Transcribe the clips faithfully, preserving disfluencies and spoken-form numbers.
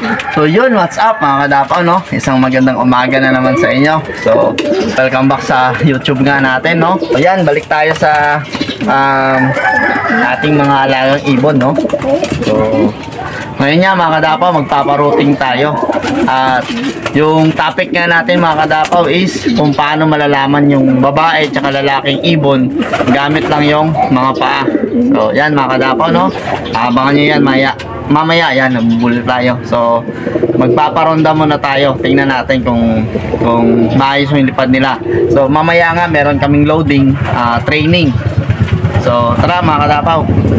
So yun, what's up mga kadapaw, no? Isang magandang umaga na naman sa inyo. So, welcome back sa YouTube nga natin, no? So yan, balik tayo sa um, ating mga alagang ibon, no? So, ngayon nga mga kadapaw, magpaparouting tayo. At yung topic nga natin mga kadapaw is kung paano malalaman yung babae at lalaking ibon gamit lang yung mga paa. So yan mga kadapaw, no? Abangan nyo yan maya. Mamaya yan, nabubulol tayo. So magpaparonda muna tayo. Tingnan natin kung kung maayos yung lipad nila. So mamaya nga meron kaming loading, uh, training. So tara mga kadapaw.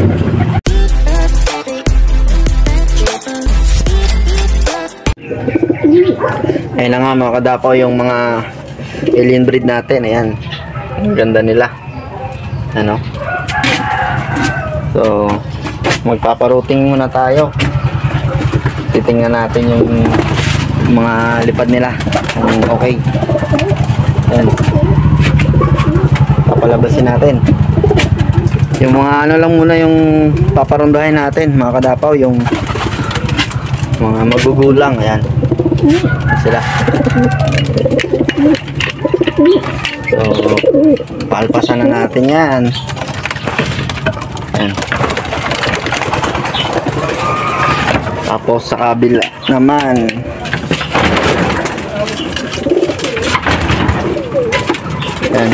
Ayan na nga mga kadapaw yung mga alien breed natin. Ayan, ang ganda nila. Ano? So magpaparouting muna tayo. Titingnan natin yung mga lipad nila kung okay. Ayan, papalabasin natin. Yung mga ano lang muna yung paparondahin natin mga kadapaw, yung mga magugulang. Ayan sila. So palpasan na natin yan. Ayan. Tapos sa kabila naman, ayan.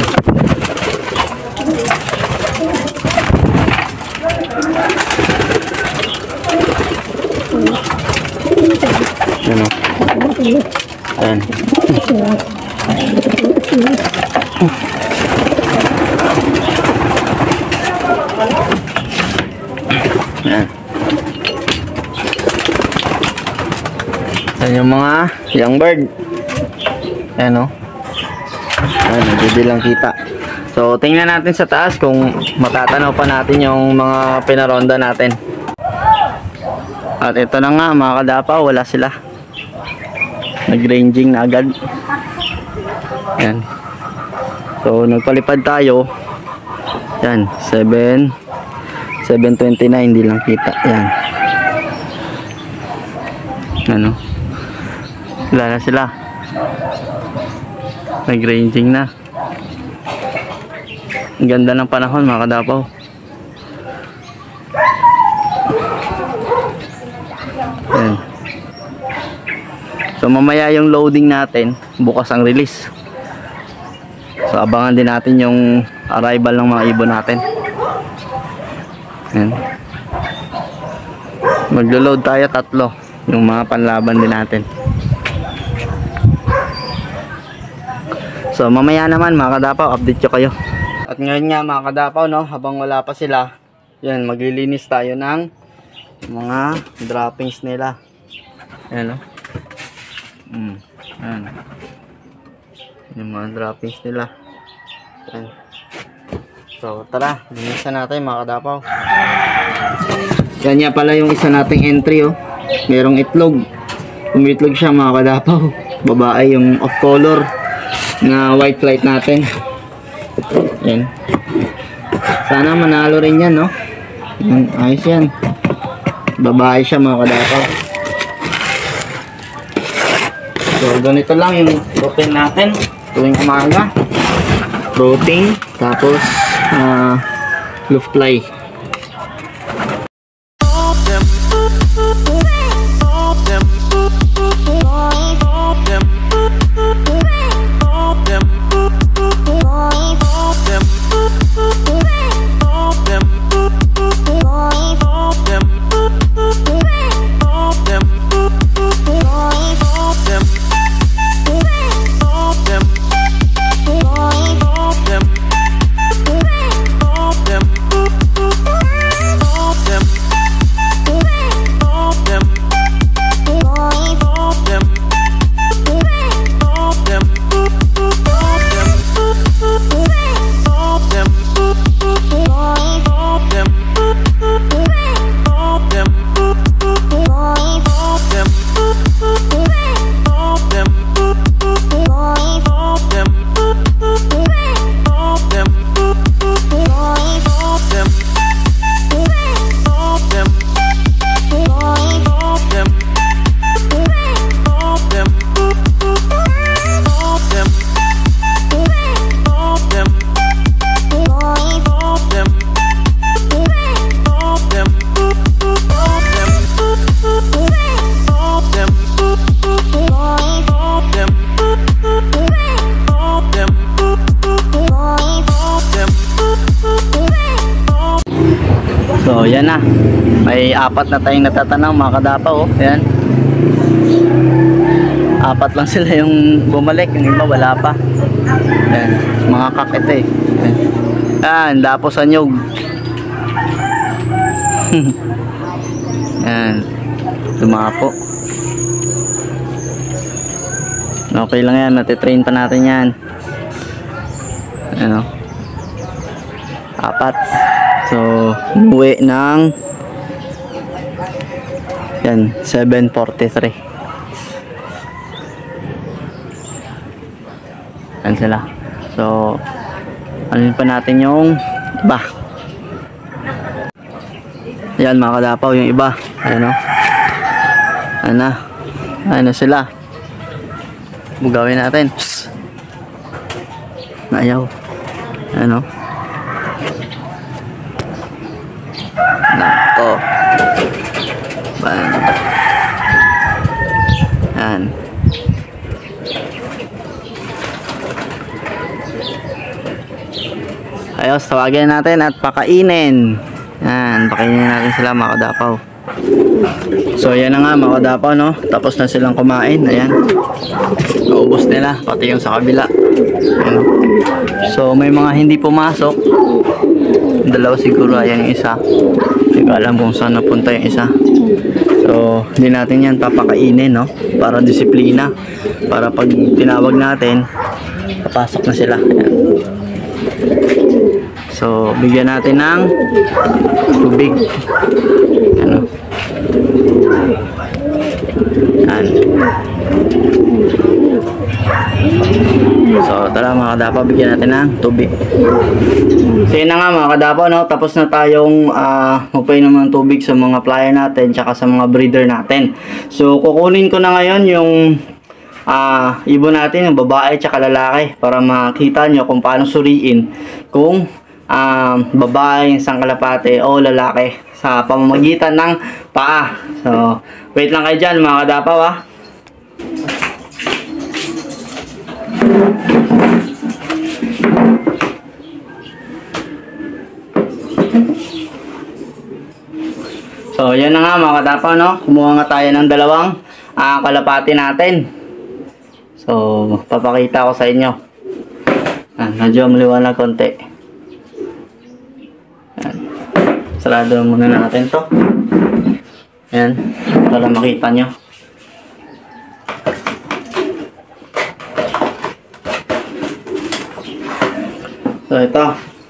Ano? Ayan. Ayan. Ayan yung mga young bird. Ayan o. Ayan, hindi lang kita. So tingnan natin sa taas kung matatanaw pa natin yung mga pinaronda natin. At ito na nga mga kadapaw, wala sila. Nag-ranging na agad. Ayan. So nagpalipad tayo. Ayan, seven twenty-nine, hindi lang kita. Ayan. Ano? Wala na sila. Nag-ranging na. Ang ganda ng panahon mga kadapaw. Ayan. So mamaya yung loading natin, bukas ang release. So abangan din natin yung arrival ng mga ibon natin. Ayan. Maglo-load tayo tatlo, yung mga panlaban din natin. So mamaya naman mga kadapaw, update ko kayo. At ngayon nga mga kadapaw, no, habang wala pa sila, yan, maglilinis tayo ng mga droppings nila. Ayan, no? Mm, ayan. Yung mga droppings nila. Ayan. So tara, linisan natin mga kadapaw. Yan nga pala yung isa nating entry, oh. Merong itlog. Umitlog siya mga kadapaw. Babae yung off color na white flight natin. Yan. Sana manalo rin yan, no? Yan, ayos yan. Babae siya mga kadapaw. So ganito lang yung protein natin tuwing umaga. Protein, tapos uh, blue fly. Them So, yan na. May apat na tayong natatanaw mga kadapaw. Oh. Yan. Apat lang sila yung bumalik. Yung iba wala pa. Yan. Mga kakit eh. Yan. Yan. Dapo sa nyug. Yan. Dumapo. Okay lang yan. Natitrain pa natin yan. Ano? Apat. So, umuwi ng yan, seven forty-three. Yan sila. So, ano pa natin yung iba. Yan mga kadapaw, yung iba. Ano? Ano? Ano sila? Bugawin natin. Psst. Ayaw. Ano? Nako. Ban. Yan. Ayos, tawagin natin at pakainin. Yan, pakainin natin sila mga kadapaw. So yan na nga mga kadapaw, no? Tapos na silang kumain. Ayan. Naubos nila, pati yung sa kabila. Ayan. So may mga hindi pumasok. Dalawa siguro, ayan yung isa. Hindi ko alam kung saan napunta yung isa. So hindi natin yan papakainin, no? Para disiplina. Para pag tinawag natin, papasok na sila. Ayan. So bigyan natin ng tubig. Ano? Yan. So tara mga kadapaw, bigyan natin ng tubig. So yun na nga mga kadapaw, no? Tapos na tayong uh, magpainom ng tubig sa mga flyer natin tsaka sa mga breeder natin. So kukunin ko na ngayon yung uh, ibon natin, yung babae tsaka lalaki, para makita nyo kung paano suriin kung uh, babae yung isang kalapate o lalaki sa pamamagitan ng paa. So wait lang kayo dyan mga kadapaw, ah. So yan na nga mga kadapaw, no? Kumuha nga tayo ng dalawang uh, kalapati natin. So papakita ko sa inyo. Yan, medyo maliwanag konti. Yan. Sarado muna natin to. Yan, para makita nyo. So ito.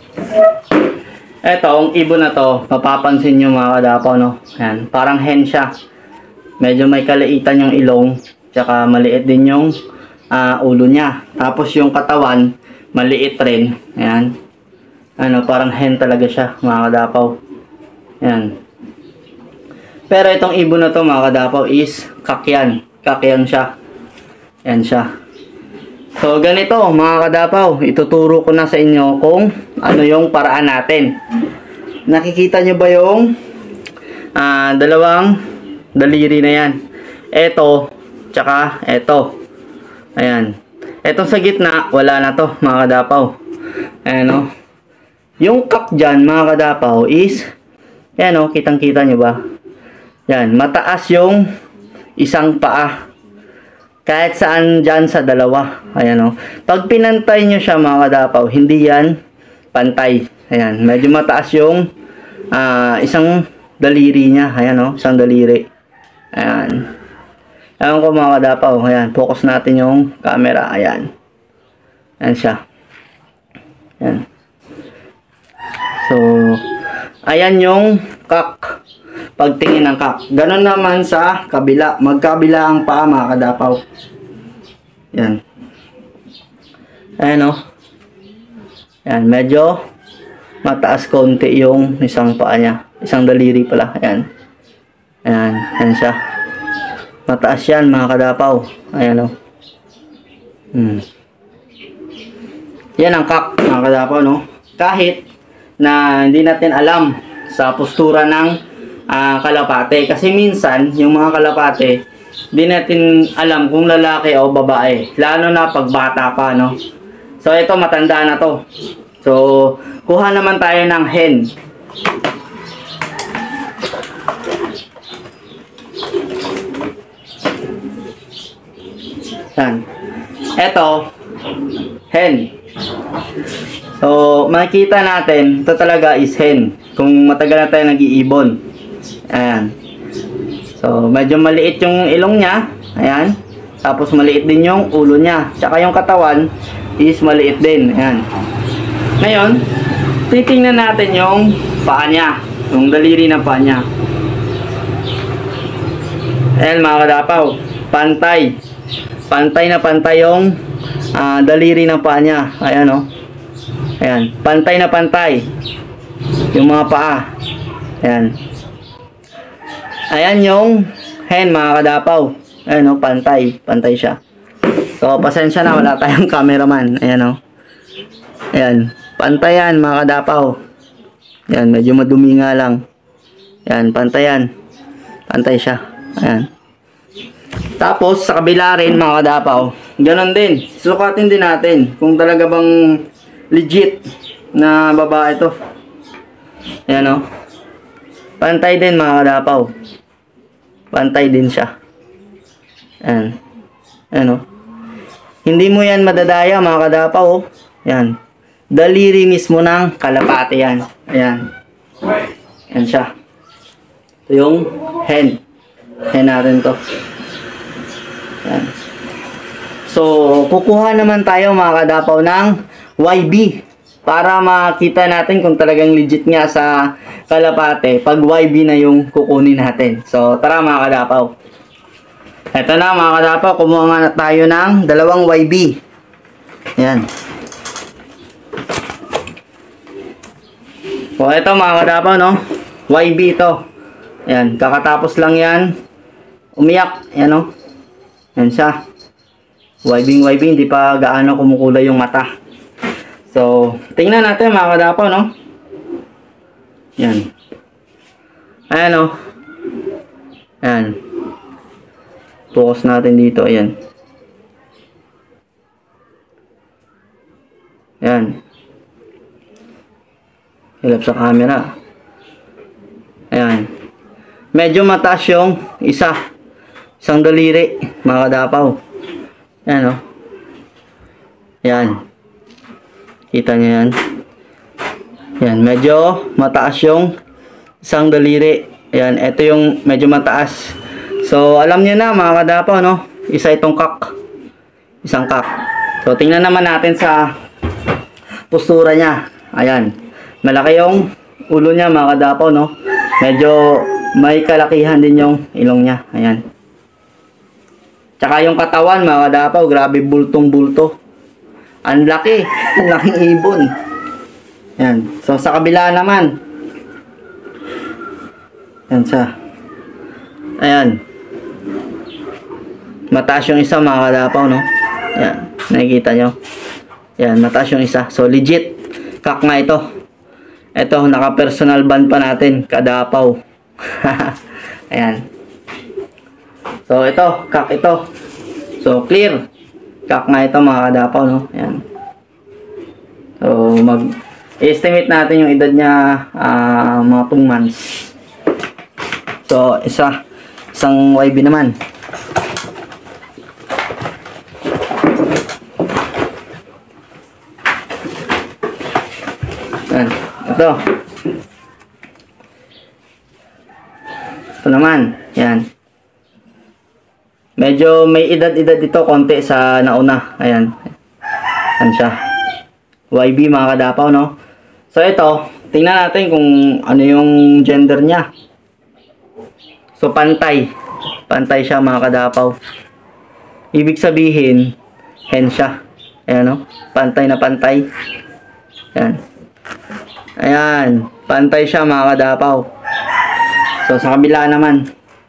Ito, ang ibon na to, mapapansin nyo mga kadapaw, no? Yan, parang hen siya. Medyo may kalaitan yung ilong, tsaka maliit din yung uh, ulo niya. Tapos yung katawan, maliit rin. Ayan. Ano, parang hen talaga siya mga kadapaw. Yan. Pero itong ibon na to mga kadapaw is kakyan. Kakyan siya. Yan siya. So ganito mga kadapaw, ituturo ko na sa inyo kung ano yung paraan natin. Nakikita nyo ba yung uh, dalawang daliri na yan? Ito, tsaka ito. Ayan. Etong sa gitna, wala na to mga kadapaw. Ayan o. Yung kak dyan mga kadapaw is, ayan o, kitang kita nyo ba? Yan, mataas yung isang paa. Kahit saan dyan sa dalawa. Ayan o. Pag pinantay nyo siya mga kadapaw, hindi yan pantay. Ayan. Medyo mataas yung uh, isang daliri niya. Ayan o. Isang daliri. Ayan. Ayan ko mga kadapaw. Ayan. Focus natin yung camera. Ayan. Ayan siya. Ayan. So, ayan yung kak. Pagtingin ng kak. Ganon naman sa kabila. Magkabila ang paa mga kadapaw. Yan. Ayan o. Ayan. Medyo mataas konti yung isang paa niya. Isang daliri pala. Ayan. Ayan. Ayan siya. Mataas yan mga kadapaw. Ayan o. Hmm. Yan ang kak mga kadapaw, no? Kahit na hindi natin alam sa postura ng Uh, kalapate. Kasi minsan, yung mga kalapate, di natin alam kung lalaki o babae. Lalo na pag bata pa, no? So, ito, matanda na to. So, kuha naman tayo ng hen. Yan. Ito, hen. So, makikita natin, ito talaga is hen. Kung matagal na tayo nag-iibon. Ayan. So, medyo maliit yung ilong niya. Ayan. Tapos, maliit din yung ulo niya. Tsaka yung katawan is maliit din. Ayan. Ngayon, titingnan natin yung paa niya. Yung daliri ng paa niya. Ayan mga kadapaw. Pantay. Pantay na pantay yung uh, daliri ng paa niya. Ayan o. Oh. Ayan. Pantay na pantay. Yung mga paa. Ayan. Ayan yung hen mga kadapaw. Ayan o. Oh, pantay. Pantay siya. So, pasensya na. Wala tayong cameraman. Ayan o. Oh. Ayan. Pantay yan mga kadapaw. Ayan. Medyo madumi nga lang. Ayan. Pantay yan. Pantay siya. Ayan. Tapos, sa kabila rin mga kadapaw. Ganon din. Sukatin din natin. Kung talaga bang legit na babae to. Ayan o. Pantay din mga kadapaw. Pantay din siya. Ayan. Ayan o. Hindi mo yan madadaya mga kadapaw o. Ayan. Daliri mismo ng kalapate yan. Ayan. Ayan siya. Ito yung hen. Hen natin to. Ayan. So, kukuha naman tayo mga kadapaw ng Y B. Para makita natin kung talagang legit nga sa kalapate. Pag Y B na yung kukunin natin. So, tara mga kadapaw. Ito na mga kadapaw. Kumuha nga na tayo ng dalawang Y B. Ayan. O, ito mga kadapaw, no? Y B ito. Ayan. Kakatapos lang yan. Umiyak. Ayan, no? Ayan siya. Y B, Y B. Hindi pa gaano kumukulay yung mata. So, tingnan natin mga kadapaw, no? Ayan. Ayan, no? Ayan. Focus natin dito. Ayan. Ayan. Hilap sa camera. Ayan. Medyo mataas yung isa. Isang daliri, mga kadapaw. Ayan, o. Ayan. Kita nyo yan. Ayan. Medyo mataas yung isang daliri. Ayan. Ito yung medyo mataas. So, alam nyo na, mga kadapaw, no? Isa itong kak. Isang kak. So, tingnan naman natin sa postura niya. Ayan. Malaki yung ulo niya mga kadapaw, no? Medyo may kalakihan din yung ilong niya. Ayan. Tsaka yung katawan mga kadapaw, grabe bultong bulto. Ang laki. Ang laking ibon. Ayan. So sa kabila naman. Ayan siya. Ayan. Mataas yung isa mga kadapaw, no? Ayan. Nakikita nyo. Ayan. Mataas yung isa. So legit. Kak nga ito. Ito, naka-personal band pa natin. Kadapaw. Ayan. So, ito. Kak ito. So, clear. Kak nga ito mga kadapaw, no? Ayan. So, mag-estimate natin yung edad niya uh, mga two months. So, isa. Isang Y B naman. Ayan. Ito. Ito naman. Yan. Medyo may edad-edad dito konti sa nauna. Ayan. Ayan siya. Y B mga kadapaw, no? So ito, tingnan natin kung ano yung gender niya. So pantay. Pantay siya mga kadapaw. Ibig sabihin, hen siya. Ayan, no? Pantay na pantay. Ayan. Ayan, pantay siya mga kadapaw. So sa kabila naman.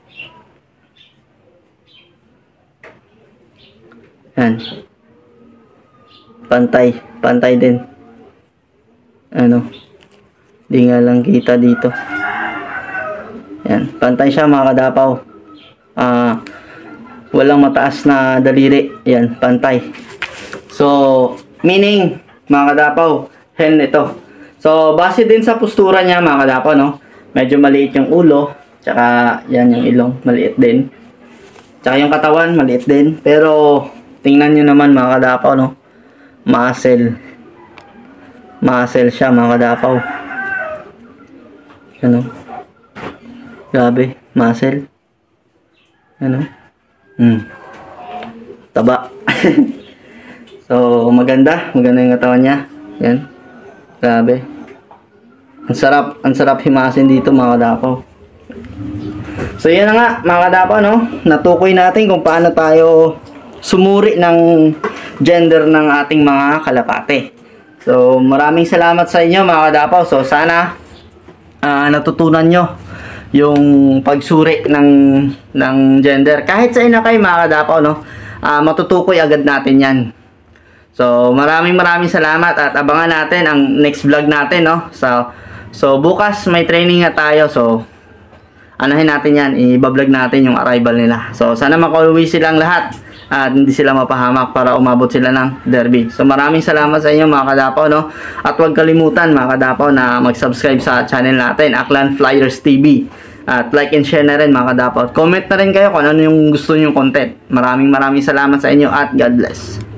Ayan. Pantay, pantay din. Ano? Di nga lang kita dito. Ayan, pantay siya mga kadapaw. Ah, uh, walang mataas na daliri. Ayan, pantay. So, meaning mga kadapaw, hen ito. So, base din sa postura niya mga kadapaw, no? Medyo maliit yung ulo. Tsaka, yan yung ilong. Maliit din. Tsaka yung katawan, maliit din. Pero, tingnan nyo naman mga kadapaw, no? Muscle. Muscle siya mga kadapaw. Ano? Grabe, muscle. Ano? Hmm. Taba. So, maganda. Maganda yung katawan niya. Yan. Grabe. Ang sarap. Ang sarap himasin dito mga kadapaw. So, yan na nga mga kadapaw, no? Natukoy natin kung paano tayo sumuri ng gender ng ating mga kalapate. So, maraming salamat sa inyo mga kadapaw. So, sana uh, natutunan nyo yung pagsuri ng, ng gender. Kahit sa ina kayo mga kadapaw, no? Uh, matutukoy agad natin yan. So, maraming maraming salamat at abangan natin ang next vlog natin, no? So, so bukas may training na tayo. So, anahin natin yan. I-vlog natin yung arrival nila. So, sana makauwi silang lahat at hindi sila mapahamak para umabot sila ng derby. So, maraming salamat sa inyo mga kadapaw, no? At huwag kalimutan mga kadapaw na mag-subscribe sa channel natin, Aklan Flyers T V. At like and share na rin mga kadapaw. Comment na rin kayo kung ano yung gusto nyo content. Maraming maraming salamat sa inyo at God bless.